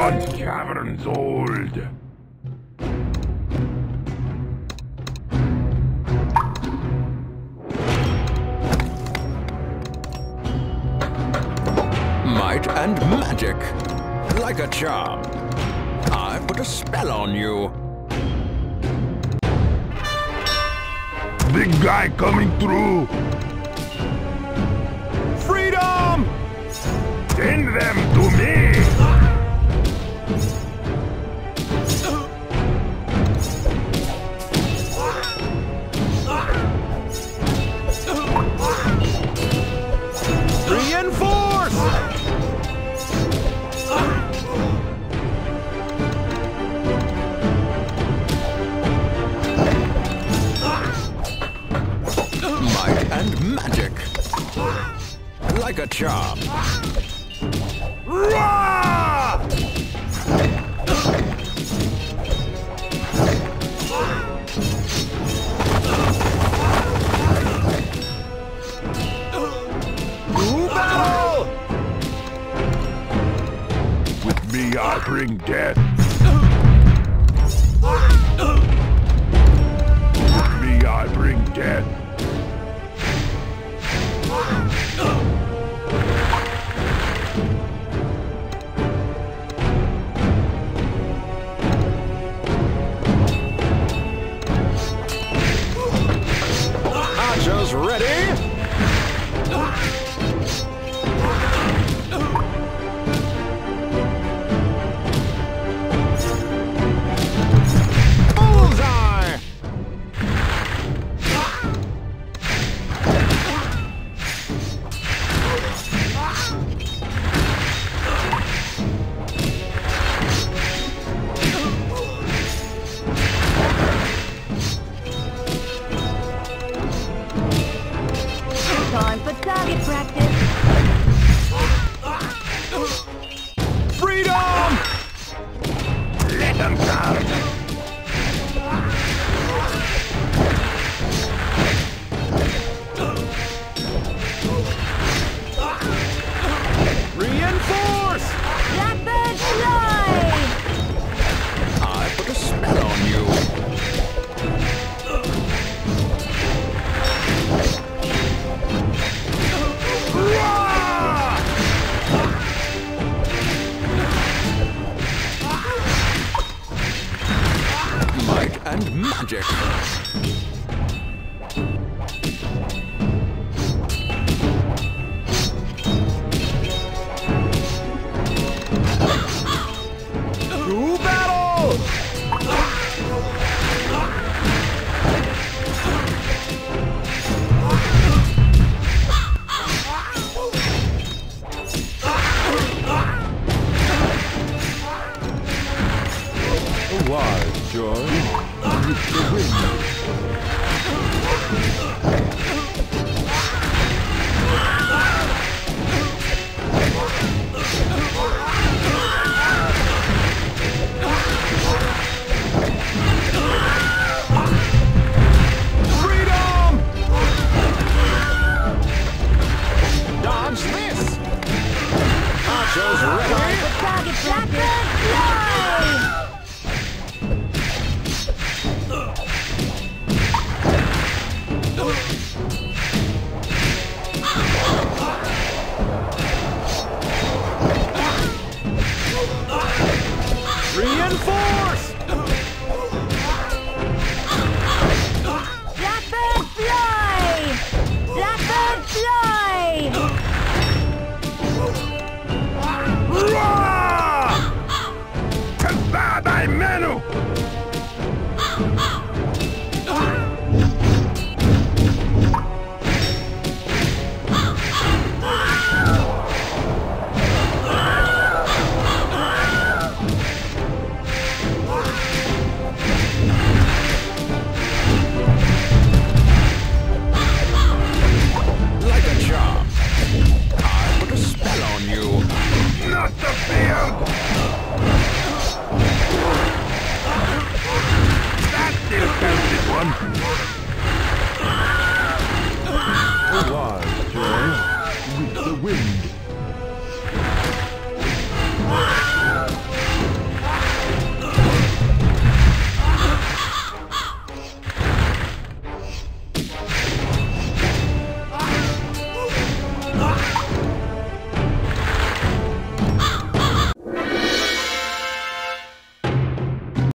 once caverns old. Might and magic, like a charm. I put a spell on you. Big guy coming through. Freedom! Send them to me. Reinforce! Might and magic, like a charm. Roar! To battle! With me, I bring death. With me, I bring death. Archers ready? Bullseye! Time for target practice. Freedom! Let them come. Reinforce! Blackbird fly! I put a spell on you. Roar! Might and magic. To battle! A wise choice. With the wind. Freedom! Dodge this! Archers ready? Target Blackbird fly! Reinforce! Blackbird fly! Blackbird fly! Roar! Kazada Menu! Like a charm. I put a spell on you. Not the field! That still counts as one. A wise choice with the wind.